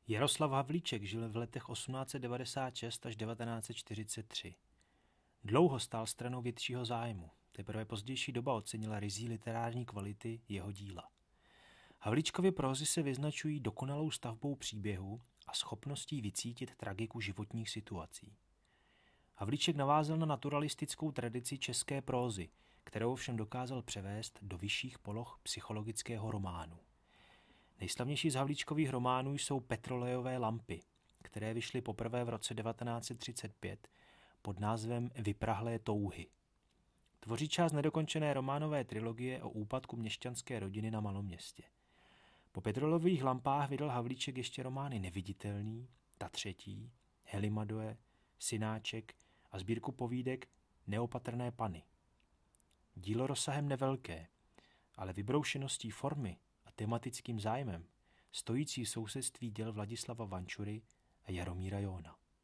Jaroslav Havlíček žil v letech 1896 až 1943. Dlouho stál stranou většího zájmu, teprve pozdější doba ocenila ryzí literární kvality jeho díla. Havlíčkovy prózy se vyznačují dokonalou stavbou příběhu a schopností vycítit tragiku životních situací. Havlíček navázal na naturalistickou tradici české prózy, kterou všem dokázal převést do vyšších poloh psychologického románu. Nejslavnější z Havlíčkových románů jsou Petrolejové lampy, které vyšly poprvé v roce 1935 pod názvem Vyprahlé touhy. Tvoří část nedokončené románové trilogie o úpadku měšťanské rodiny na Maloměstě. Po Petrolových lampách vydal Havlíček ještě romány Neviditelný, Ta třetí, Helimadoe, Synáček a sbírku povídek Neopatrné pany. Dílo rozsahem nevelké, ale vybroušeností formy a tematickým zájmem, stojící v sousedství děl Vladislava Vančury a Jaromíra Jóna.